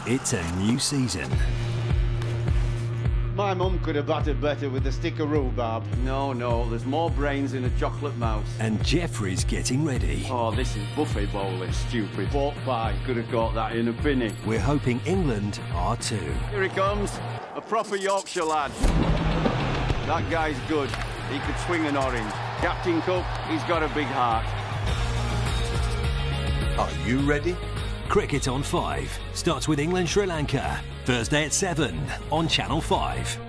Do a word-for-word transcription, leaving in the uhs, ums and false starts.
It's a new season. My mum could have batted better with a stick of rhubarb. No, no, there's more brains in a chocolate mouse. And Jeffrey's getting ready. Oh, this is buffet bowling, stupid. Pork pie, could have got that in a binny. We're hoping England are too. Here he comes, a proper Yorkshire lad. That guy's good, he could swing an orange. Captain Cook, he's got a big heart. Are you ready? Cricket on five starts with England Sri Lanka, Thursday at seven on Channel five.